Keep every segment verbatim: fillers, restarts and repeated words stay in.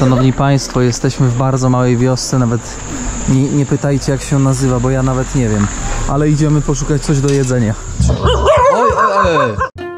Szanowni Państwo, jesteśmy w bardzo małej wiosce, nawet nie, nie pytajcie jak się nazywa, bo ja nawet nie wiem. Ale idziemy poszukać coś do jedzenia. Oj, oj, oj.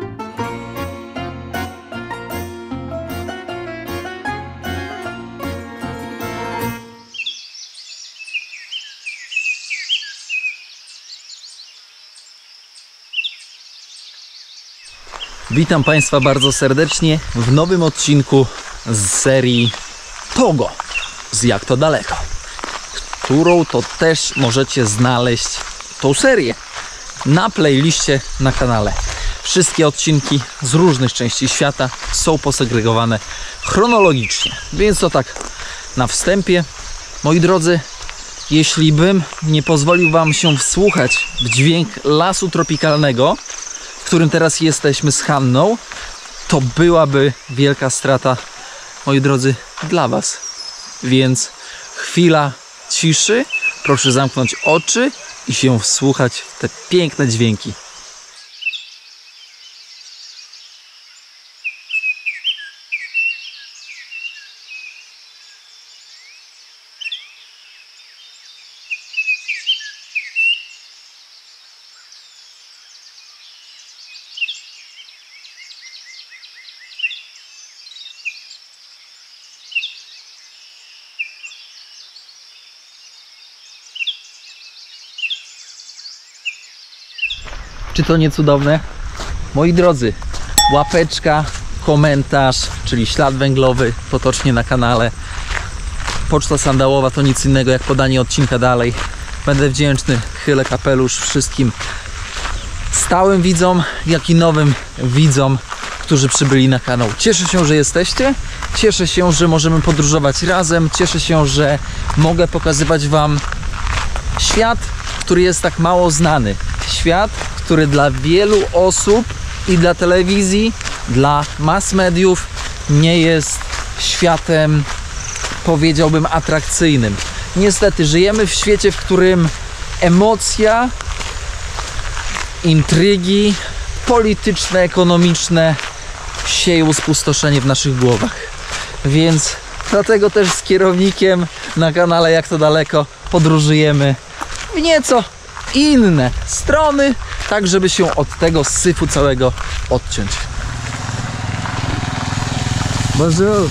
Witam Państwa bardzo serdecznie w nowym odcinku z serii Togo z Jak to daleko, którą to też możecie znaleźć tą serię na playliście na kanale. Wszystkie odcinki z różnych części świata są posegregowane chronologicznie, więc to tak na wstępie. Moi drodzy, jeśli bym nie pozwolił Wam się wsłuchać w dźwięk lasu tropikalnego, w którym teraz jesteśmy z Hanną, to byłaby wielka strata, moi drodzy, dla Was. Więc chwila ciszy, proszę zamknąć oczy i się wsłuchać w te piękne dźwięki. Czy to nie cudowne? Moi drodzy, łapeczka, komentarz, czyli ślad węglowy potocznie na kanale. Poczta sandałowa to nic innego jak podanie odcinka dalej. Będę wdzięczny, chylę kapelusz wszystkim stałym widzom, jak i nowym widzom, którzy przybyli na kanał. Cieszę się, że jesteście. Cieszę się, że możemy podróżować razem. Cieszę się, że mogę pokazywać Wam świat, który jest tak mało znany. Świat, który dla wielu osób i dla telewizji, dla mass mediów nie jest światem, powiedziałbym, atrakcyjnym. Niestety żyjemy w świecie, w którym emocja, intrygi polityczne, ekonomiczne sieją spustoszenie w naszych głowach. Więc dlatego też z kierownikiem na kanale Jak to daleko podróżujemy w nieco inne strony, tak żeby się od tego syfu całego odciąć. Bonjour.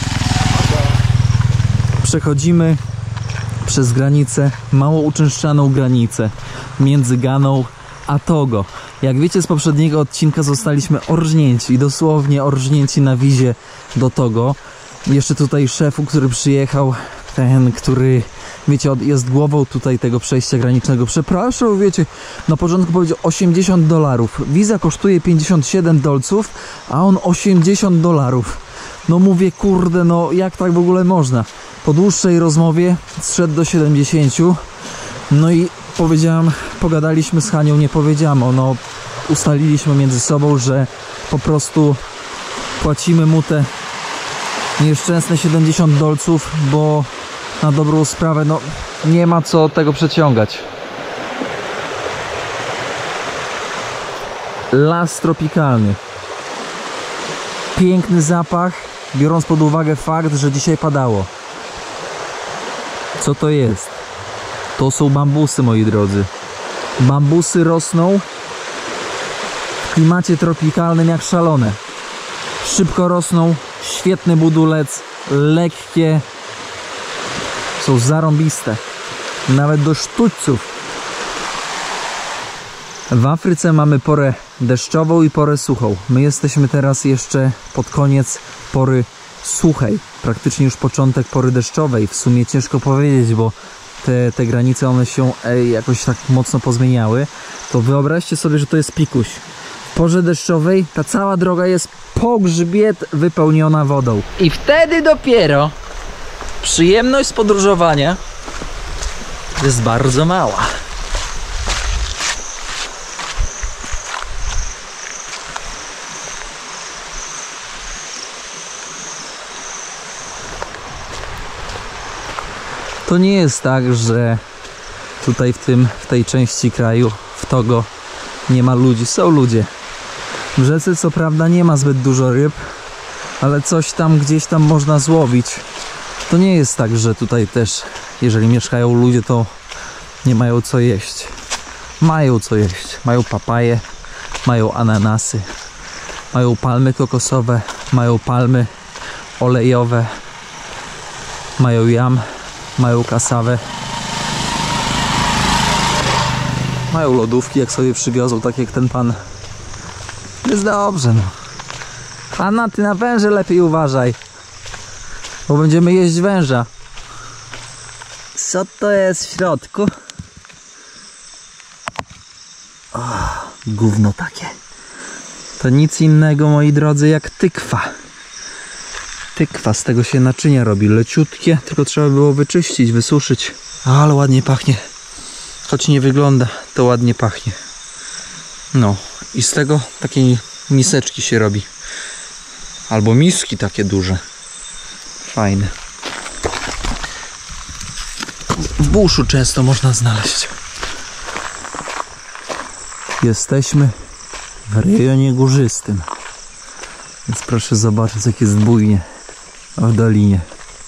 Przechodzimy przez granicę, mało uczęszczaną granicę między Ganą a Togo. Jak wiecie z poprzedniego odcinka, zostaliśmy orżnięci, dosłownie orżnięci na wizie do Togo. Jeszcze tutaj szefu, który przyjechał, ten, który, wiecie, jest głową tutaj tego przejścia granicznego. Przepraszam, wiecie, na początku powiedział osiemdziesiąt dolarów. Wiza kosztuje pięćdziesiąt siedem dolców, a on osiemdziesiąt dolarów. No mówię, kurde, no jak tak w ogóle można? Po dłuższej rozmowie zszedł do siedemdziesięciu. No i powiedziałem, pogadaliśmy z Hanią, nie powiedziałem, no ustaliliśmy między sobą, że po prostu płacimy mu te nieszczęsne siedemdziesiąt dolców, bo na dobrą sprawę, no nie ma co tego przeciągać. Las tropikalny. Piękny zapach, biorąc pod uwagę fakt, że dzisiaj padało. Co to jest? To są bambusy, moi drodzy. Bambusy rosną w klimacie tropikalnym jak szalone. Szybko rosną, świetny budulec, lekkie, są zarąbiste, nawet do sztućców. W Afryce mamy porę deszczową i porę suchą. My jesteśmy teraz jeszcze pod koniec pory suchej, praktycznie już początek pory deszczowej. W sumie ciężko powiedzieć, bo te, te granice one się ej, jakoś tak mocno pozmieniały. To wyobraźcie sobie, że to jest pikuś. W porze deszczowej ta cała droga jest po grzbiet wypełniona wodą. I wtedy dopiero przyjemność z podróżowania jest bardzo mała. To nie jest tak, że tutaj w tym, w tej części kraju, w Togo, nie ma ludzi. Są ludzie. W rzece co prawda nie ma zbyt dużo ryb, ale coś tam gdzieś tam można złowić. To nie jest tak, że tutaj też, jeżeli mieszkają ludzie, to nie mają co jeść. Mają co jeść. Mają papaje, mają ananasy, mają palmy kokosowe, mają palmy olejowe, mają jam, mają kasawę, mają lodówki, jak sobie przywiozą, tak jak ten pan. Jest dobrze, no. Anna, ty na węże lepiej uważaj, bo będziemy jeść węża. Co to jest w środku? O, gówno takie. To nic innego, moi drodzy, jak tykwa. Tykwa, z tego się naczynia robi, leciutkie, tylko trzeba było wyczyścić, wysuszyć. Ale ładnie pachnie. Choć nie wygląda, to ładnie pachnie. No i z tego takiej miseczki się robi. Albo miski takie duże. Fajne. W buszu często można znaleźć. Jesteśmy w rejonie górzystym. Więc proszę zobaczyć, jak jest bujnie w dolinie.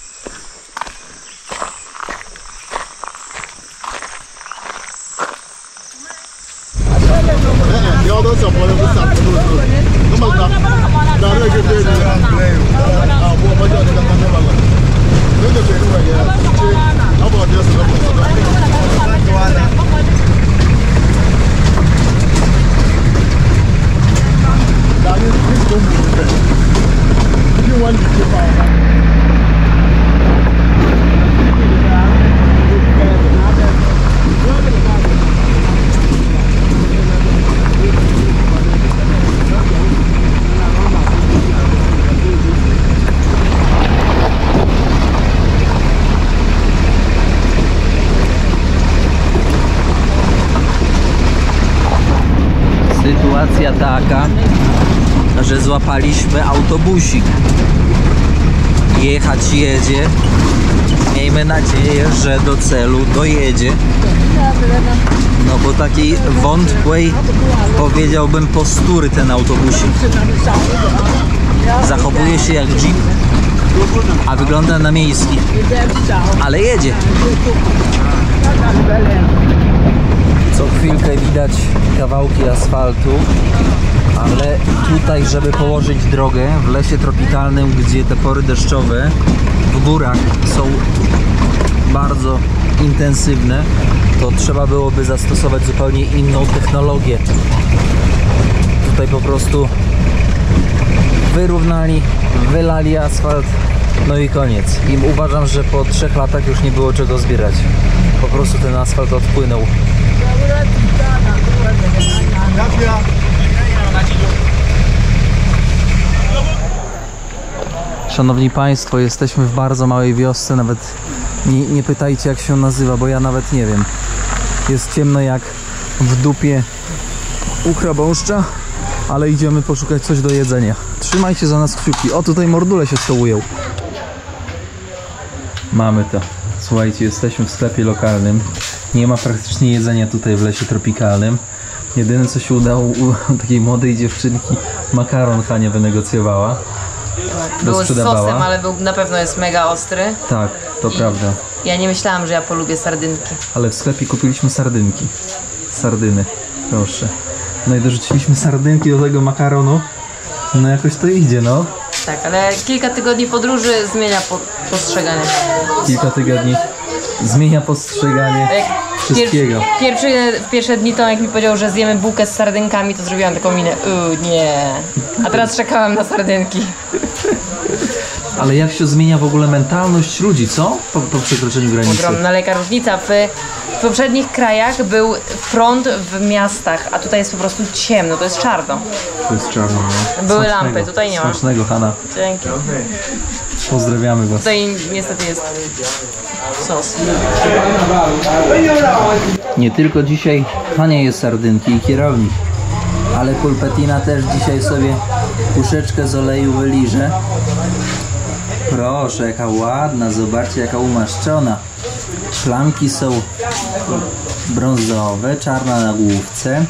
Sytuacja taka, że złapaliśmy autobusik. Jechać jedzie. Miejmy nadzieję, że do celu dojedzie. No bo takiej wątłej, powiedziałbym, postury ten autobusik. Zachowuje się jak jeep, a wygląda na miejski. Ale jedzie. Co chwilkę widać kawałki asfaltu, ale tutaj, żeby położyć drogę w lesie tropikalnym, gdzie te pory deszczowe w górach są bardzo intensywne, to trzeba byłoby zastosować zupełnie inną technologię. Tutaj po prostu wyrównali, wylali asfalt, no i koniec. I uważam, że po trzech latach już nie było czego zbierać. Po prostu ten asfalt odpłynął. Szanowni Państwo, jesteśmy w bardzo małej wiosce, nawet nie, nie pytajcie, jak się nazywa, bo ja nawet nie wiem. Jest ciemno jak w dupie u chrabąszcza, ale idziemy poszukać coś do jedzenia. Trzymajcie za nas kciuki. O, tutaj mordule się stołują. Mamy to. Słuchajcie, jesteśmy w sklepie lokalnym. Nie ma praktycznie jedzenia tutaj w lesie tropikalnym. Jedyne, co się udało u takiej młodej dziewczynki, makaron Hania wynegocjowała. Był z sosem, ale był, na pewno jest mega ostry. Tak, to I prawda. Ja nie myślałam, że ja polubię sardynki. Ale w sklepie kupiliśmy sardynki. Sardyny, proszę. No i dorzuciliśmy sardynki do tego makaronu. No jakoś to idzie, no. Tak, ale kilka tygodni podróży zmienia po, postrzeganie. Kilka tygodni zmienia postrzeganie wszystkiego. Pierwszy, pierwszy, w pierwsze dni to jak mi powiedział, że zjemy bułkę z sardynkami, to zrobiłam taką minę, uuu, nie. A teraz czekałam na sardynki. Ale jak się zmienia w ogóle mentalność ludzi, co? Po, po przekroczeniu granicy. Ogromna leka różnica. W, w poprzednich krajach był prąd w miastach, a tutaj jest po prostu ciemno, to jest czarno. To jest czarno, no. Były Smacznego. lampy, tutaj nie ma. Smacznego, Hanna. Dzięki. Pozdrawiamy Was. Tutaj niestety jest sos. Nie tylko dzisiaj Hania je sardynki i kierownik, ale Pulpetina też dzisiaj sobie puszeczkę z oleju wyliże. Proszę, jaka ładna, zobaczcie, jaka umaszczona. Szlamki są brązowe, czarna na główce.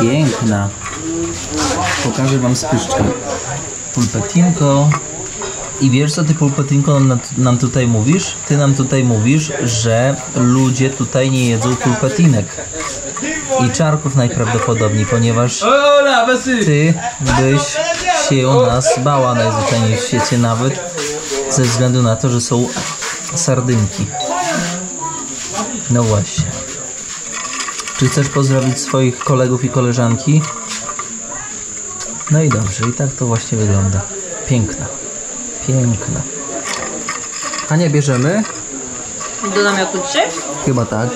Piękna. Pokażę Wam spyszczkę. Pulpetinko. I wiesz co ty, pulpetinko, nam, nam tutaj mówisz? Ty nam tutaj mówisz, że ludzie tutaj nie jedzą pulpetinek i czarków najprawdopodobniej, ponieważ ty byś się nas bała najzwyczajniej w świecie, nawet ze względu na to, że są sardynki. No właśnie. Czy chcesz pozdrowić swoich kolegów i koleżanki? No i dobrze, i tak to właśnie wygląda. Piękna. Piękna. A nie bierzemy? Do namiotu dzisiaj? Chyba tak.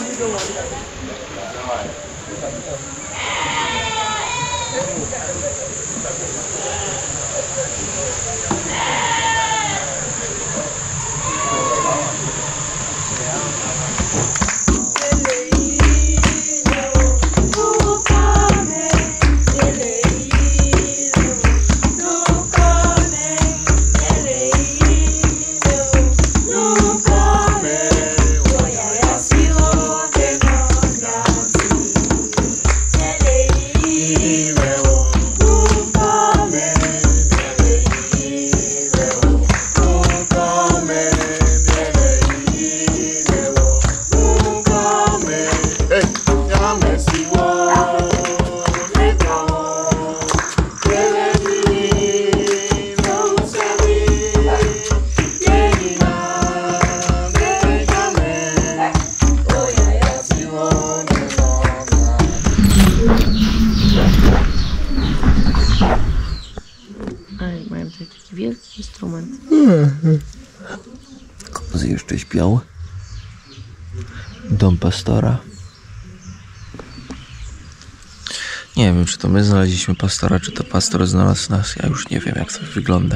Taki wielki instrument. Kozy jeszcze śpiał. Dom pastora. Nie wiem, czy to my znaleźliśmy pastora, czy to pastor znalazł nas. Ja już nie wiem, jak to wygląda.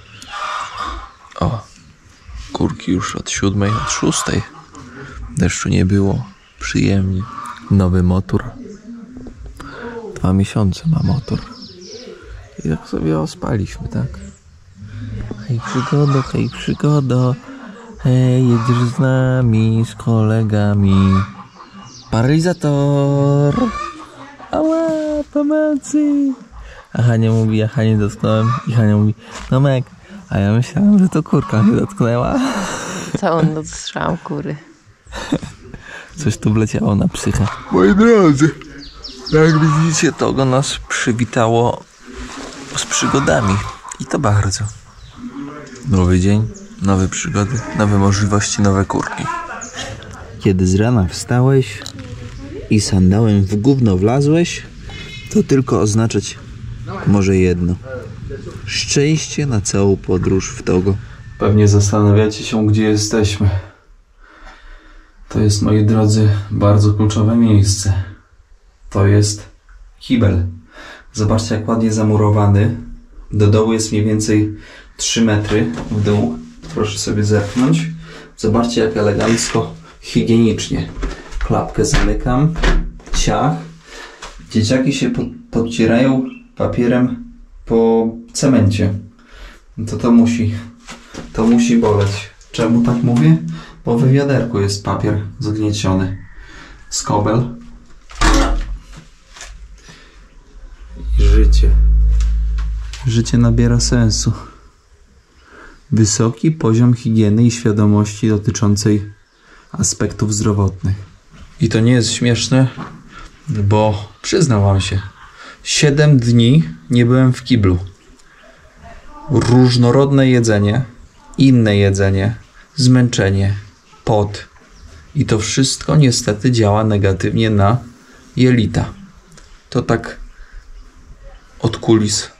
O, kurki już od siódmej, od szóstej. Deszczu nie było. Przyjemnie. Nowy motor. Dwa miesiące ma motor. I tak sobie ospaliśmy, tak? Hej przygodo, hej przygodo. Hej, jedziesz z nami, z kolegami. Paralizator. Ała, pomocy. A Hania mówi, ja Hanie dotknąłem. I Hania mówi, Tomek, a ja myślałem, że to kurka mnie dotknęła. Całą noc strzałam kury. Coś tu wleciało na psychę. Moi drodzy, jak widzicie, to go nas przywitało z przygodami. I to bardzo. Nowy dzień, nowe przygody, nowe możliwości, nowe kurki. Kiedy z rana wstałeś i sandałem w gówno wlazłeś, to tylko oznaczać może jedno. Szczęście na całą podróż w Togo. Pewnie zastanawiacie się, gdzie jesteśmy. To jest, moi drodzy, bardzo kluczowe miejsce. To jest kibel. Zobaczcie, jak ładnie zamurowany. Do dołu jest mniej więcej trzy metry w dół. Proszę sobie zerknąć. Zobaczcie, jak elegancko, higienicznie. Klapkę zamykam. Ciach. Dzieciaki się pod, podcierają papierem po cemencie. To to musi, to musi boleć. Czemu tak mówię? Bo w wiaderku jest papier zgnieciony. Skobel. I życie. Życie nabiera sensu. Wysoki poziom higieny i świadomości dotyczącej aspektów zdrowotnych. I to nie jest śmieszne, bo przyznam wam się, siedem dni nie byłem w kiblu. Różnorodne jedzenie, inne jedzenie, zmęczenie, pot. I to wszystko niestety działa negatywnie na jelita. To tak od kulis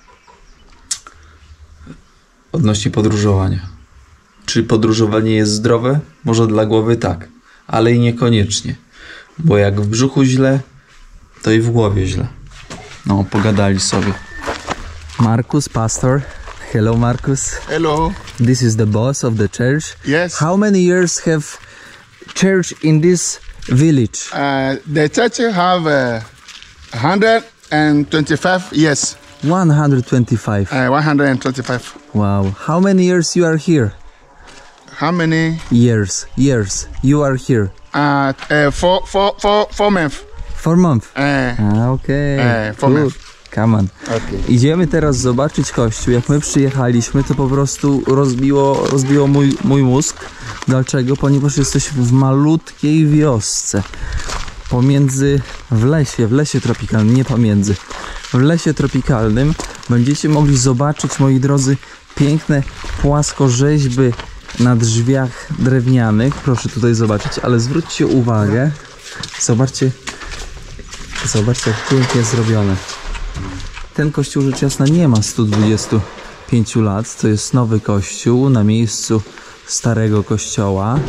odnośnie podróżowania. Czy podróżowanie jest zdrowe? Może dla głowy tak, ale i niekoniecznie. Bo jak w brzuchu źle, to i w głowie źle. No, pogadali sobie. Marcus, pastor. Hello, Marcus. Hello. This is the boss of the church. Yes. How many years have church in this village? Uh, the church have uh, one hundred twenty-five years. one hundred twenty-five. Uh, one hundred twenty-five. Wow. How many years you are here? How many? Years. Years. You are here. Uh, uh four, four, four, four months. Four months. Uh, Ah, okay. Uh, four Good. months. Come on. Okay. Idziemy teraz zobaczyć kościół. Jak my przyjechaliśmy, to po prostu rozbiło, rozbiło mój, mój mózg. Dlaczego? Ponieważ jesteśmy w malutkiej wiosce. Pomiędzy, w lesie, w lesie tropikalnym, nie pomiędzy. W lesie tropikalnym będziecie mogli zobaczyć, moi drodzy, piękne płaskorzeźby na drzwiach drewnianych. Proszę tutaj zobaczyć, ale zwróćcie uwagę. Zobaczcie, zobaczcie jak pięknie zrobione. Ten kościół rzecz jasna nie ma stu dwudziestu pięciu lat. To jest nowy kościół na miejscu starego kościoła.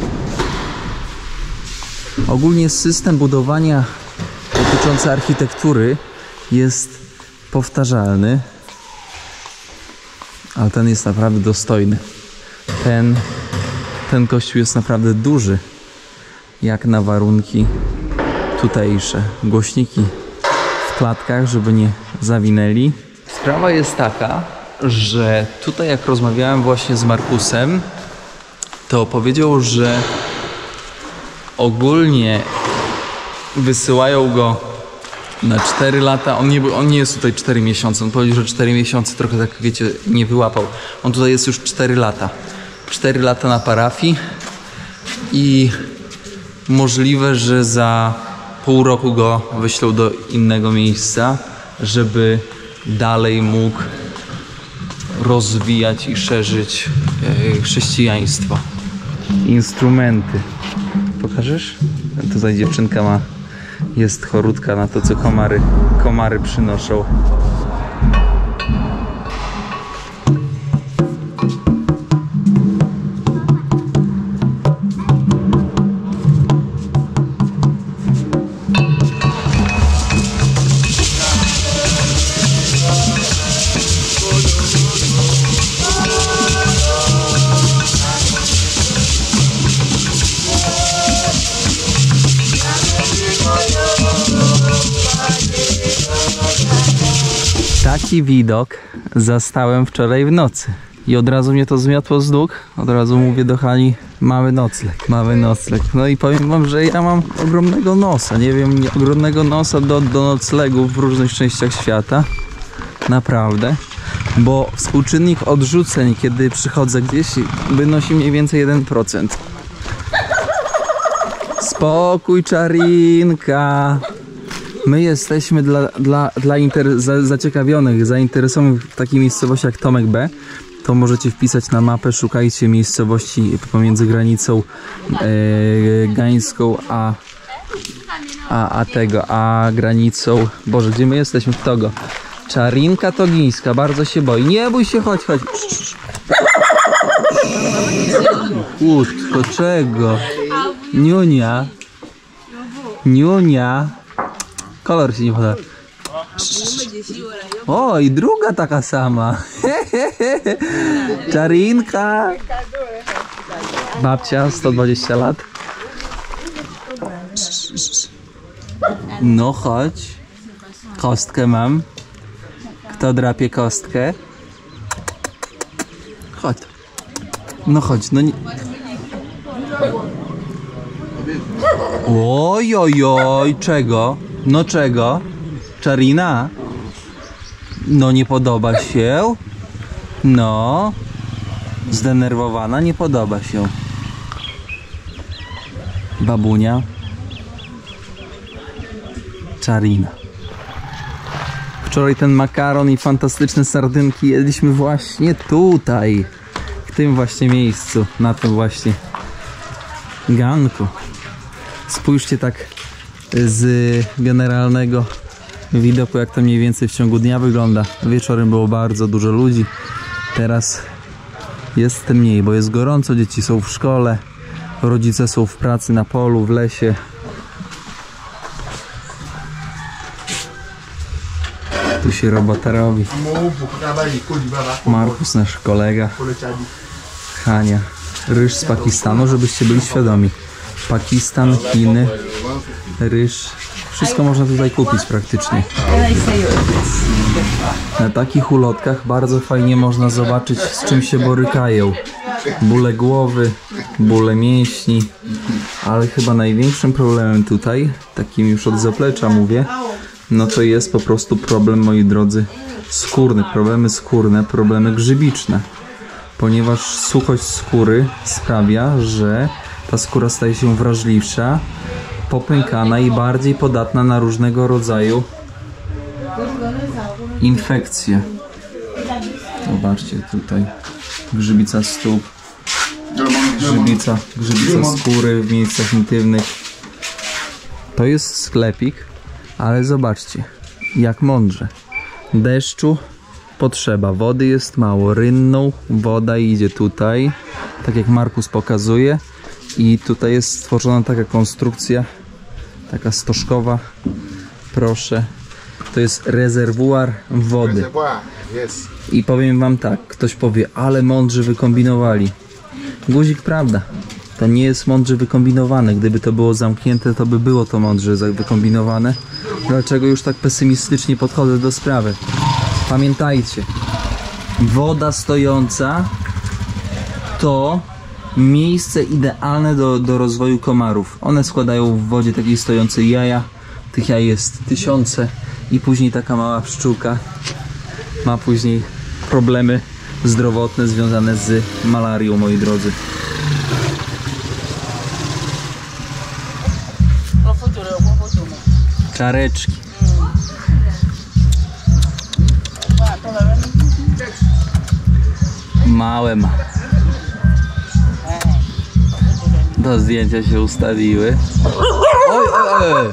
Ogólnie system budowania dotyczący architektury jest powtarzalny, ale ten jest naprawdę dostojny. Ten, ten kościół jest naprawdę duży, jak na warunki tutejsze. Głośniki w klatkach, żeby nie zawinęli. Sprawa jest taka, że tutaj jak rozmawiałem właśnie z Markusem, to powiedział, że ogólnie wysyłają go na cztery lata. On nie, on nie jest tutaj cztery miesiące. On powiedział, że cztery miesiące trochę tak, wiecie, nie wyłapał. On tutaj jest już cztery lata. cztery lata na parafii i możliwe, że za pół roku go wyślą do innego miejsca, żeby dalej mógł rozwijać i szerzyć e, chrześcijaństwo. Instrumenty. Pokażesz? Tutaj dziewczynka ma, jest chorutka na to, co komary, komary przynoszą. Taki widok zastałem wczoraj w nocy i od razu mnie to zmiotło z nóg. Od razu mówię do Hani, mamy nocleg, mamy nocleg. No i powiem wam, że ja mam ogromnego nosa, nie wiem, ogromnego nosa do, do noclegów w różnych częściach świata. Naprawdę. Bo współczynnik odrzuceń, kiedy przychodzę gdzieś, wynosi mniej więcej jeden procent. Spokój, Czarinka. My jesteśmy dla, dla, dla inter, za, zaciekawionych, zainteresowanych w takiej miejscowości jak Tomek B. To możecie wpisać na mapę, szukajcie miejscowości pomiędzy granicą e, gańską a, a, a tego, a granicą, Boże, gdzie my jesteśmy? W Togo. Czarinka togińska, bardzo się boi. Nie bój się, chodź, chodź. Chłódko, czego? Niunia. Niunia. Kolor się nie podoba. O, i druga taka sama. Czarinka. Babcia, sto dwadzieścia lat. No chodź. Kostkę mam. Kto drapie kostkę? Chodź. No chodź, no nie... Oj, oj, oj, czego? No czego? Czarina? No nie podoba się? No. Zdenerwowana, nie podoba się. Babunia. Czarina. Wczoraj ten makaron i fantastyczne sardynki jedliśmy właśnie tutaj. W tym właśnie miejscu. Na tym właśnie ganku. Spójrzcie tak z generalnego widoku, jak to mniej więcej w ciągu dnia wygląda. Wieczorem było bardzo dużo ludzi. Teraz jest mniej, bo jest gorąco. Dzieci są w szkole. Rodzice są w pracy na polu, w lesie. Tu się robota robi. Markus, nasz kolega. Hania. Ryż z Pakistanu, żebyście byli świadomi. Pakistan, Chiny, ryż. Wszystko można tutaj kupić praktycznie. Na takich ulotkach bardzo fajnie można zobaczyć, z czym się borykają. Bóle głowy, bóle mięśni. Ale chyba największym problemem tutaj, takim już od zaplecza mówię, no to jest po prostu problem, moi drodzy, skórny. Problemy skórne, problemy grzybiczne. Ponieważ suchość skóry sprawia, że ta skóra staje się wrażliwsza, popękana i bardziej podatna na różnego rodzaju infekcje. Zobaczcie tutaj, grzybica stóp, grzybica, grzybica skóry w miejscach intymnych. To jest sklepik, ale zobaczcie, jak mądrze. Deszczu potrzeba, wody jest mało, rynną woda idzie tutaj, tak jak Markus pokazuje. I tutaj jest stworzona taka konstrukcja, taka stożkowa, proszę. To jest rezerwuar wody. I powiem wam tak, ktoś powie, ale mądrze wykombinowali. Guzik, prawda, to nie jest mądrze wykombinowane. Gdyby to było zamknięte, to by było to mądrze wykombinowane. Dlaczego już tak pesymistycznie podchodzę do sprawy? Pamiętajcie, woda stojąca to miejsce idealne do, do rozwoju komarów. One składają w wodzie takiej stojącej jaja. Tych jaj jest tysiące i później taka mała pszczółka ma później problemy zdrowotne związane z malarią, moi drodzy. Czareczki. Małe ma. Do zdjęcia się ustawiły. Oj, oj, oj.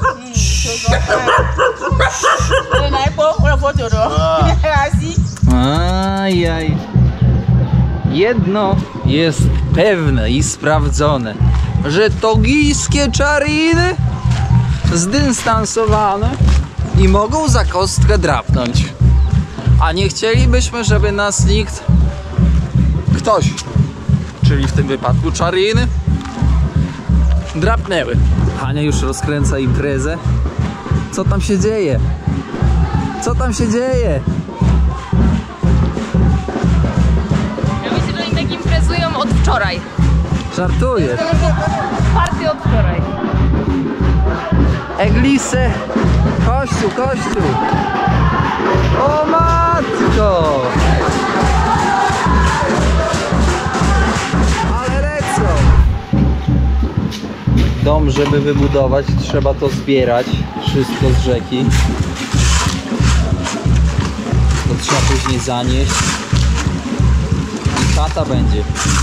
Ajaj. Jedno jest pewne i sprawdzone, że togijskie czariny zdystansowane i mogą za kostkę drapnąć. A nie chcielibyśmy, żeby nas nikt, ktoś, czyli w tym wypadku czariny, drapnęły. Hania już rozkręca imprezę. Co tam się dzieje? Co tam się dzieje? Ja myślę, że oni tak imprezują od wczoraj. Żartujesz? Party od wczoraj. Eglise! Kościół, kościół! O matko! Ale lecą! Dom, żeby wybudować, trzeba to zbierać wszystko z rzeki. To trzeba później zanieść i chata będzie.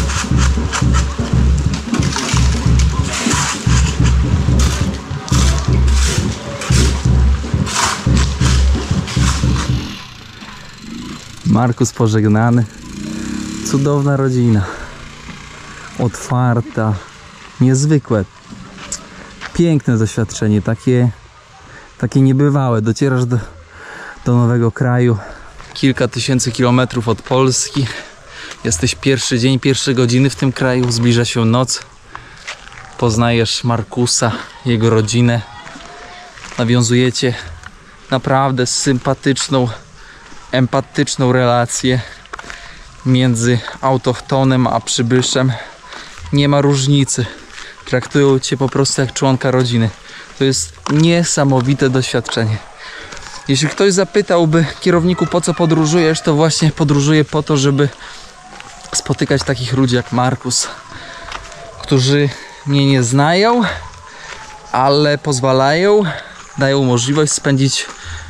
Markus pożegnany. Cudowna rodzina. Otwarta. Niezwykłe. Piękne doświadczenie. Takie, takie niebywałe. Docierasz do, do nowego kraju. Kilka tysięcy kilometrów od Polski. Jesteś pierwszy dzień, pierwsze godziny w tym kraju. Zbliża się noc. Poznajesz Markusa, jego rodzinę. Nawiązujecie naprawdę sympatyczną, empatyczną relację między autochtonem a przybyszem. Nie ma różnicy. Traktują cię po prostu jak członka rodziny. To jest niesamowite doświadczenie. Jeśli ktoś zapytałby kierowniku, po co podróżujesz, to właśnie podróżuję po to, żeby spotykać takich ludzi jak Markus, którzy mnie nie znają, ale pozwalają, dają możliwość spędzić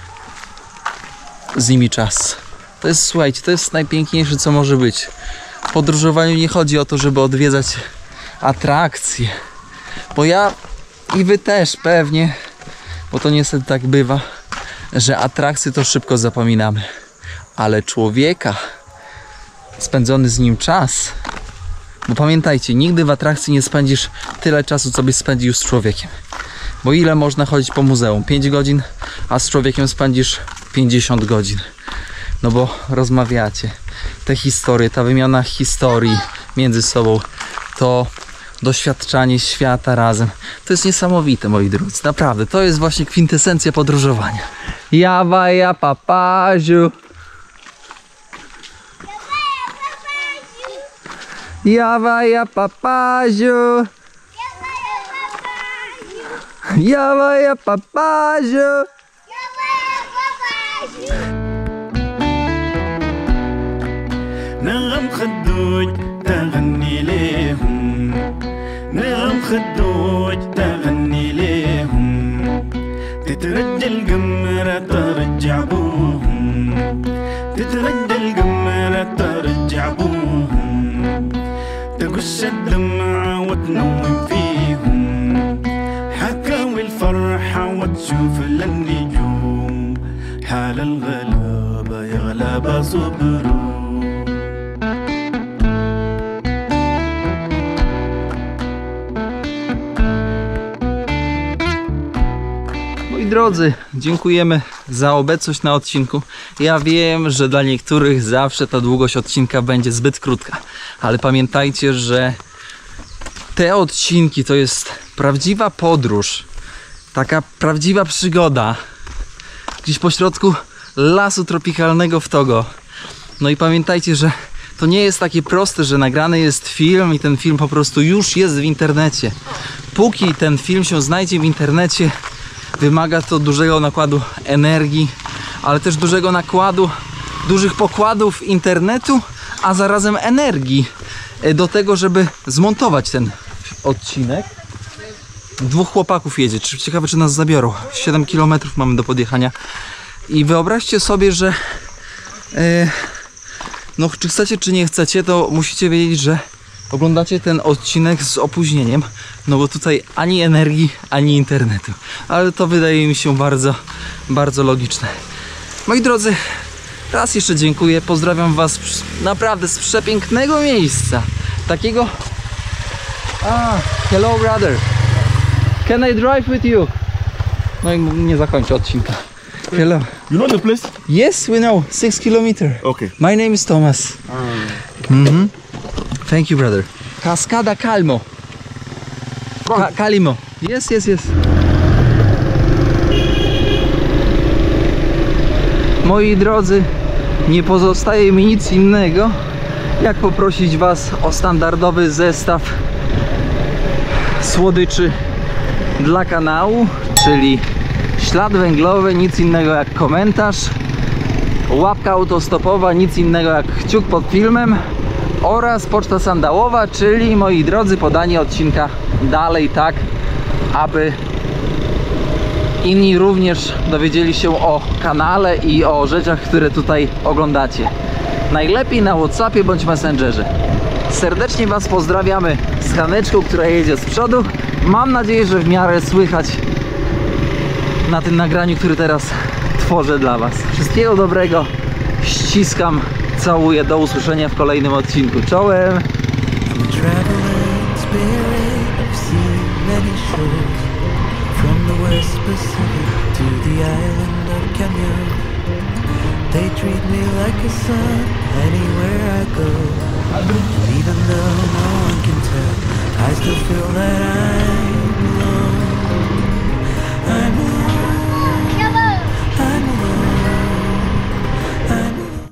z nimi czas. To jest, słuchajcie, to jest najpiękniejsze, co może być. W podróżowaniu nie chodzi o to, żeby odwiedzać atrakcje, bo ja i wy też pewnie, bo to niestety tak bywa, że atrakcje to szybko zapominamy, ale człowieka, spędzony z nim czas, bo pamiętajcie, nigdy w atrakcji nie spędzisz tyle czasu, co byś spędził z człowiekiem, bo ile można chodzić po muzeum? pięć godzin, a z człowiekiem spędzisz pięćdziesiąt godzin, no bo rozmawiacie, te historie, ta wymiana historii między sobą, to doświadczanie świata razem, to jest niesamowite, moi drodzy, naprawdę, to jest właśnie kwintesencja podróżowania. Jawa ja papaziu, jawa ja papaziu, jawa ja papaziu. نغم خدوج تغني ليهم نغم خدوج تغني ليهم تترجى القمرة ترجع بوهم تترجى القمرة ترجع بوهم تقش الدمعة وتنوم فيهم حكاوي الفرحة وتشوف للنجوم حال الغلابة يا غلابة صبروا. Moi drodzy, dziękujemy za obecność na odcinku. Ja wiem, że dla niektórych zawsze ta długość odcinka będzie zbyt krótka, ale pamiętajcie, że te odcinki to jest prawdziwa podróż, taka prawdziwa przygoda gdzieś pośrodku lasu tropikalnego w Togo. No i pamiętajcie, że to nie jest takie proste, że nagrany jest film i ten film po prostu już jest w internecie. Póki ten film się znajdzie w internecie, wymaga to dużego nakładu energii, ale też dużego nakładu, dużych pokładów internetu, a zarazem energii do tego, żeby zmontować ten odcinek. Dwóch chłopaków jedzie, ciekawe czy nas zabiorą. siedem kilometrów mamy do podjechania. I wyobraźcie sobie, że yy, no czy chcecie czy nie chcecie, to musicie wiedzieć, że oglądacie ten odcinek z opóźnieniem, no bo tutaj ani energii, ani internetu. Ale to wydaje mi się bardzo, bardzo logiczne. Moi drodzy, raz jeszcze dziękuję, pozdrawiam was naprawdę z przepięknego miejsca. Takiego... Ah, hello brother. Can I drive with you? No i nie zakończę odcinka. Hello. You know the place? Yes, we know. Six kilometers. Okay. My name is Thomas. Mm-hmm. Thank you, brother. Cascada Calmo. Ka Calimo. Yes, yes, yes. Moi drodzy, nie pozostaje mi nic innego, jak poprosić was o standardowy zestaw słodyczy dla kanału, czyli ślad węglowy, nic innego jak komentarz, łapka autostopowa, nic innego jak kciuk pod filmem oraz poczta sandałowa, czyli moi drodzy podanie odcinka dalej tak, aby inni również dowiedzieli się o kanale i o rzeczach, które tutaj oglądacie. Najlepiej na WhatsAppie bądź Messengerze. Serdecznie was pozdrawiamy z Haneczką, która jedzie z przodu. Mam nadzieję, że w miarę słychać na tym nagraniu, który teraz tworzę dla was. Wszystkiego dobrego, ściskam, całuję, do usłyszenia w kolejnym odcinku. Czołem! They treat me like a son anywhere I go. And even though no one can tell, I still feel that